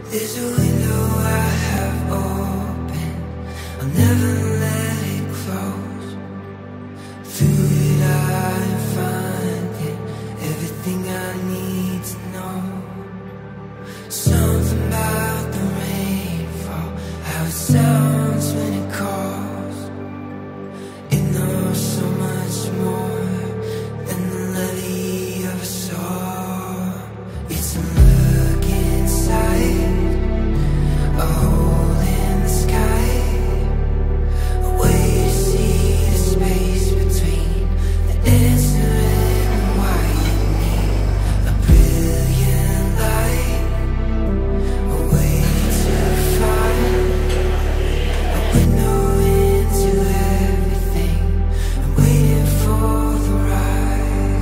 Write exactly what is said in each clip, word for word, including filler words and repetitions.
There's a window I have open, I'll never let it close. Through it I find it, everything I need to know. Something about the rainfall, how it sounds when it calls. It knows so much more than the levy of a song. It's a look inside, a hole in the sky, a way to see the space between the answer and why you need a brilliant light, a way to find a window into everything. I'm waiting for the rise.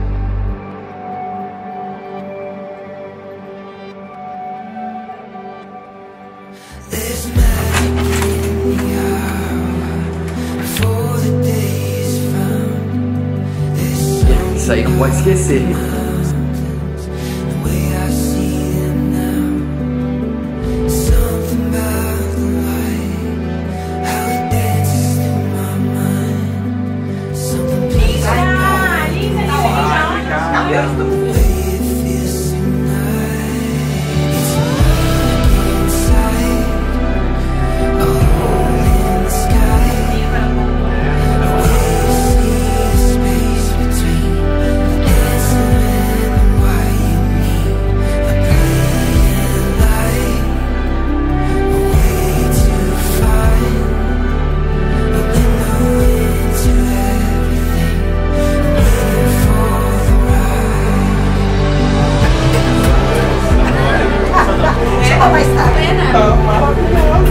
There's magic in the hour before the day is found. There's Isso aí não pode esquecer. mountains, the way I see them now. Something about the light, how it dances through my mind. Something pleasing about the way it feels tonight. It's a look inside, a hole in the sky, a way to see the space between the answer and why you need a brilliant light, a way to find a window into everything. I'm waiting for the rise. Chegou mais tarde.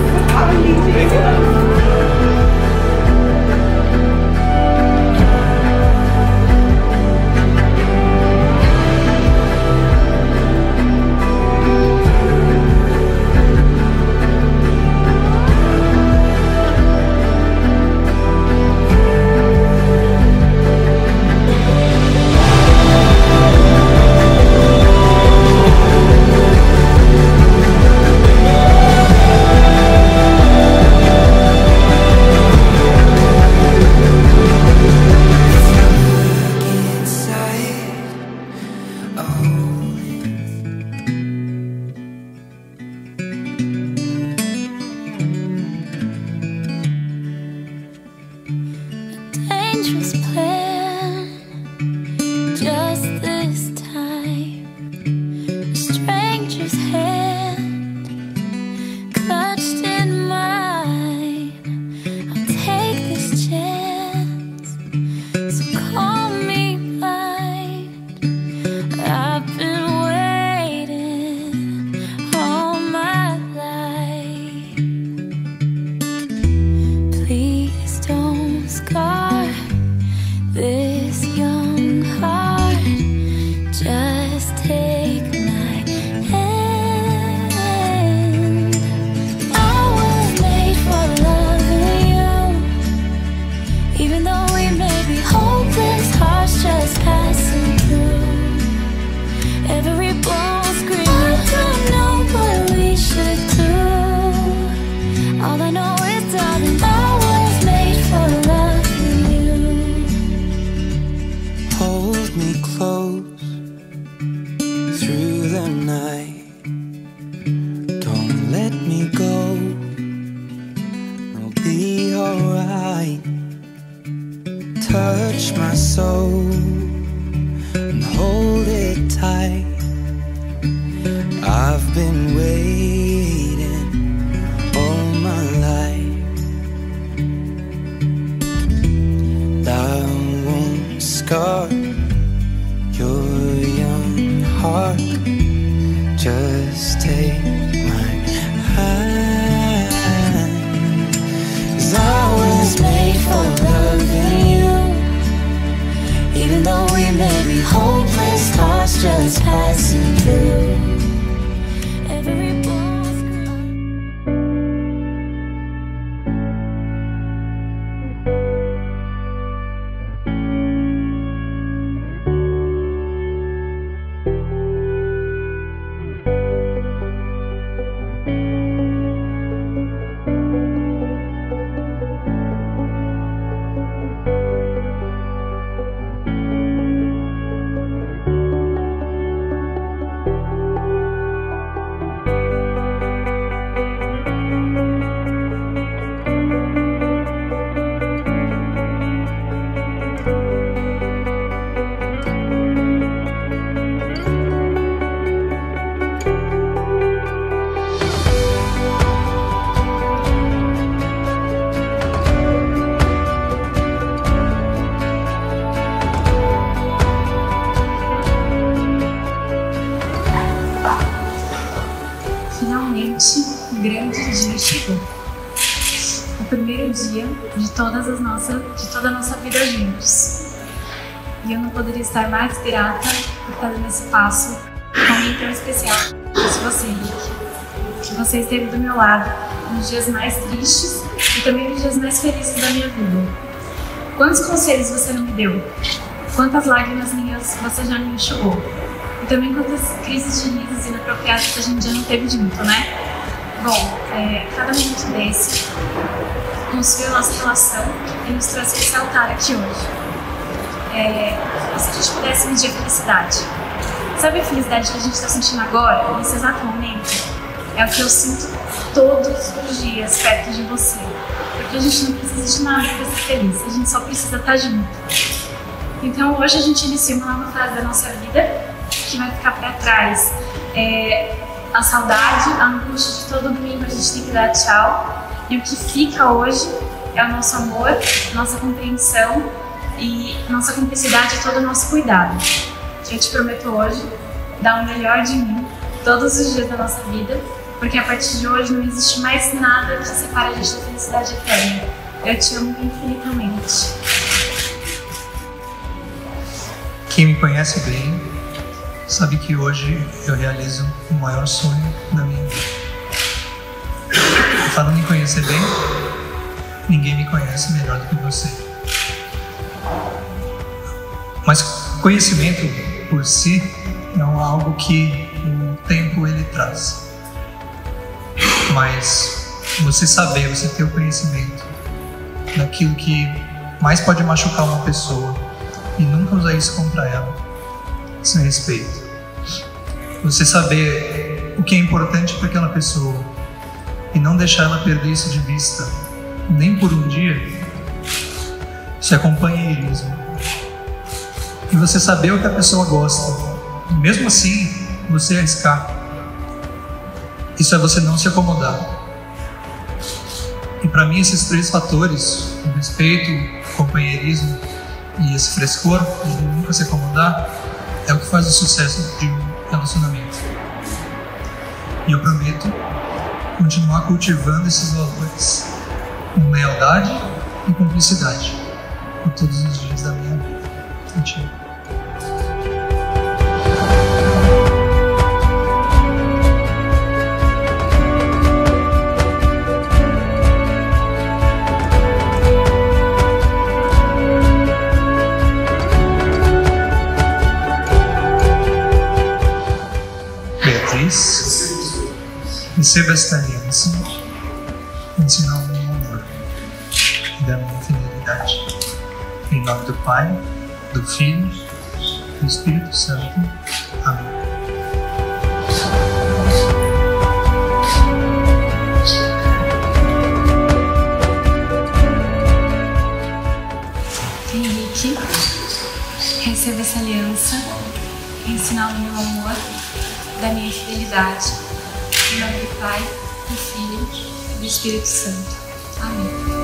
Dangerous plan, just this time. A stranger's hand clutched in mine. I'll take this chance, so call me blind. I've been waiting all my life. Please don't scar this young heart. Just take my hand. I was made for loving you, even though we may be hopeless hearts just passing through. Every bone scream, I don't know what we should do. All I know is, darling, I was made for loving you. Hold me close through the night. Don't let me go. It'll be alright. Touch my soul and hold it tight. I've been waiting all my life. I won't scar your young heart. Just take my hand. 'Cause I was made for loving you, even though we may be hopeless hearts just passing through. Every bone scream. um grande dia chegou. O primeiro dia de, todas as nossas, de toda a nossa vida juntos. E eu não poderia estar mais grata por estar dando esse passo com alguém tão especial. Fosse você, Rick. Que você esteve do meu lado nos dias mais tristes e também nos dias mais felizes da minha vida. Quantos conselhos você não me deu? Quantas lágrimas minhas você já me enxugou? E também quantas crises de risos inapropriadas que a gente já não teve junto, né? Bom, é, cada momento desse construiu a nossa relação e nos trouxe esse altar aqui hoje. É, e se a gente pudesse medir a felicidade? Sabe a felicidade que a gente está sentindo agora, nesse exato momento? É o que eu sinto todos os dias perto de você. Porque a gente não precisa de nada para ser feliz, a gente só precisa estar junto. Então hoje a gente inicia uma nova fase da nossa vida que vai ficar para trás. É, a saudade, a angústia de todo domingo a gente tem que dar tchau. E o que fica hoje é o nosso amor, nossa compreensão e nossa cumplicidade e todo o nosso cuidado. Eu te prometo hoje dar o melhor de mim todos os dias da nossa vida, porque a partir de hoje não existe mais nada que separe a gente da felicidade eterna. Eu te amo infinitamente. Quem me conhece bem sabe que hoje eu realizo o maior sonho da minha vida. E falando em conhecer bem, ninguém me conhece melhor do que você. Mas conhecimento por si é algo que o tempo ele traz. Mas você saber, você ter o conhecimento daquilo que mais pode machucar uma pessoa e nunca usar isso contra ela, isso é respeito. Você saber o que é importante para aquela pessoa e não deixar ela perder isso de vista, nem por um dia, isso é companheirismo. E você saber o que a pessoa gosta, e mesmo assim você arriscar, isso é você não se acomodar. E para mim esses três fatores, o respeito, o companheirismo e esse frescor de nunca se acomodar, é o que faz o sucesso de um relacionamento. E eu prometo continuar cultivando esses valores com lealdade e cumplicidade por todos os dias da minha vida. Contigo. Beatriz, receba esta aliança, em sinal do meu amor e da minha fidelidade. Em nome do Pai, do Filho e do Espírito Santo. Amém. Henrique, receba essa aliança em sinal do meu amor, da minha fidelidade, em nome do Pai, do Filho e do Espírito Santo. Amém.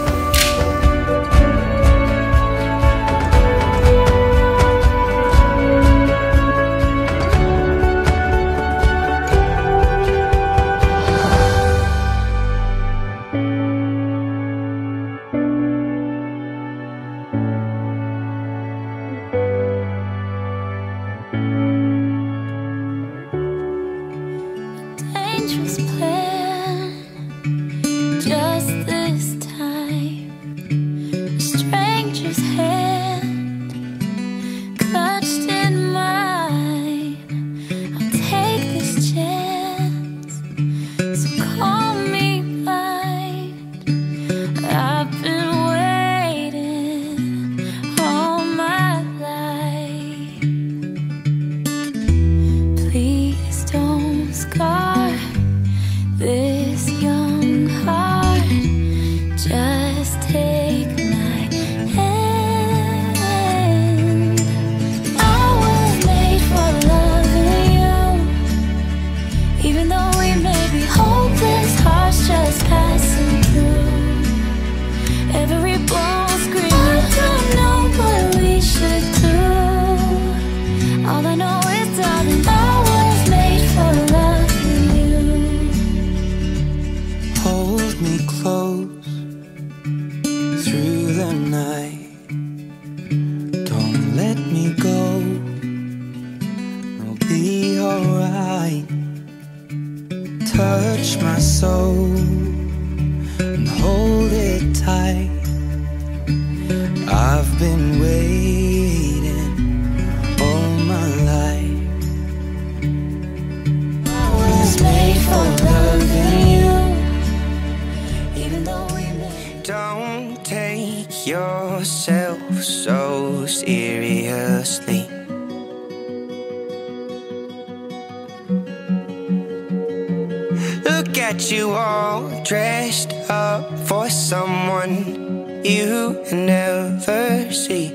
Dangerous plan, just this time. touch my soul and hold it tight. I've been waiting all my life. I was made for loving you, even though we made. Don't take yourself so seriously. Look at you all dressed up for someone you never see.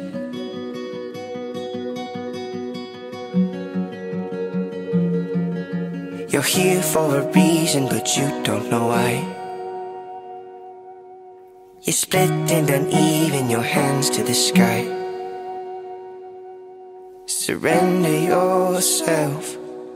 You're here for a reason, but you don't know why. You're split and uneven, your hands to the sky. Surrender yourself.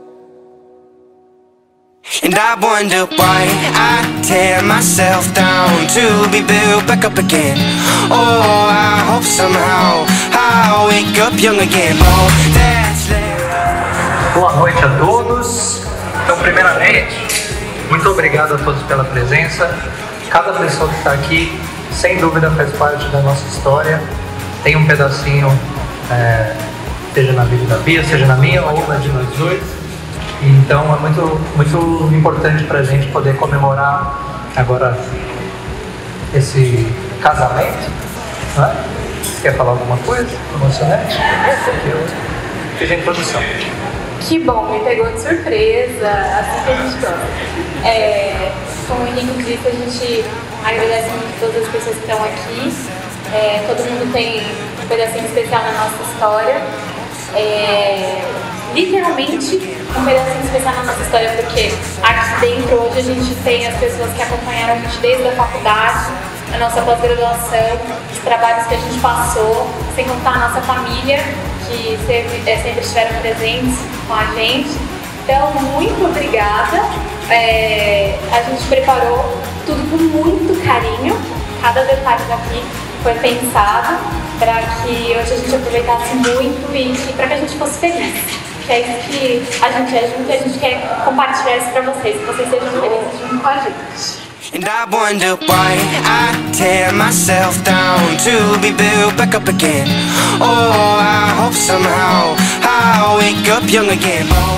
And I wonder why I tear myself down to be built back up again. Oh, I hope somehow I'll wake up young again. Oh, that's left. Boa noite a todos. Então, primeiramente, muito obrigado a todos pela presença. Cada pessoa que está aqui, sem dúvida, faz parte da nossa história. Tem um pedacinho, é, seja na vida da Bia, seja na minha ou na de nós dois. Então é muito, muito importante para a gente poder comemorar agora esse casamento, né? Quer falar alguma coisa emocionante? Eu fiz a introdução. Que bom, me pegou de surpresa, assim que a gente gosta. É, como o Henrique disse, a gente agradece muito todas as pessoas que estão aqui. É, todo mundo tem um pedacinho especial na nossa história. É, literalmente um pedacinho especial na nossa história, porque aqui dentro hoje a gente tem as pessoas que acompanharam a gente desde a faculdade, a nossa pós-graduação, os trabalhos que a gente passou, sem contar a nossa família, que sempre, é, sempre estiveram presentes com a gente. Então, muito obrigada. É, a gente preparou tudo com muito carinho, cada detalhe daqui foi pensado para que hoje a gente aproveitasse muito e, e para que a gente fosse feliz. Que é isso que a gente é junto e a gente quer compartilhar isso para vocês, que vocês sejam felizes junto com a gente. And I wonder why I tear myself down to be built back up again. Oh, I hope somehow I'll wake up young again. Oh,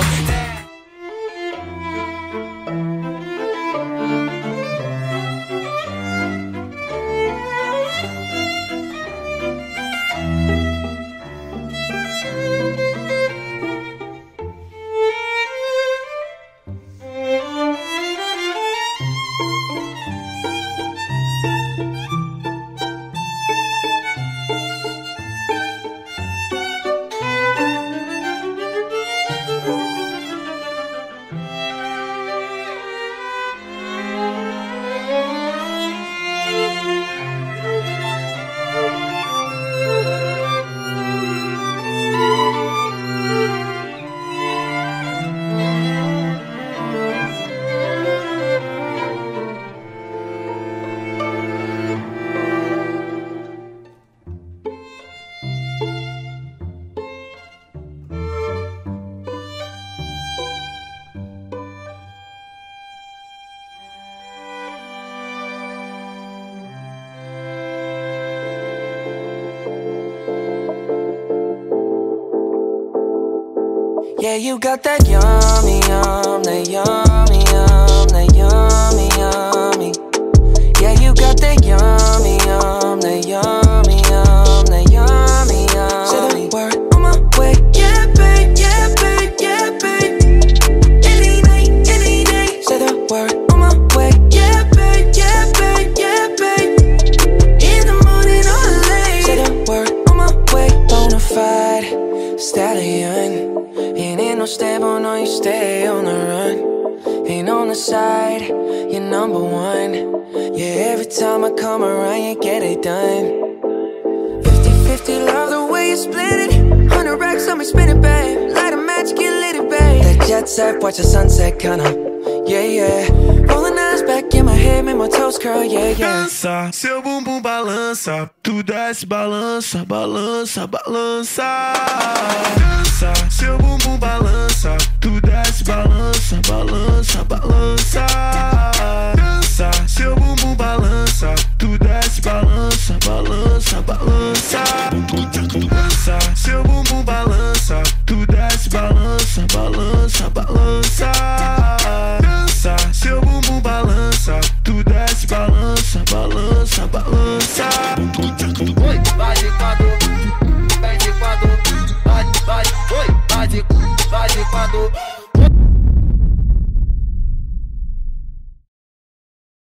yeah, you got that yummy, yum, that yummy, yum, that yummy, yummy. Yeah, you got that yummy, yum, that yummy, yum, that yummy, yummy. Say the word on my way, yeah, babe, yeah, babe, yeah, babe. Any night, any day. Say the word on my way, yeah, babe, yeah, babe, yeah, babe. In the morning or late. Say the word on my way, bonafide stallion. Ain't no stable, no, you stay on the run. Ain't on the side, you're number one. Yeah, every time I come around, you get it done. Fifty fifty, love the way you split it. Hundred racks on me, spin it, babe. Light a match, get lit it, babe. That jet set, watch the sunset, kinda. Yeah, yeah. Rolling eyes back in my head, make my toes curl, yeah, yeah. Dança, seu bumbum balança, tu desce, balança, balança, balança. Dança, seu bumbum balança, tu desce.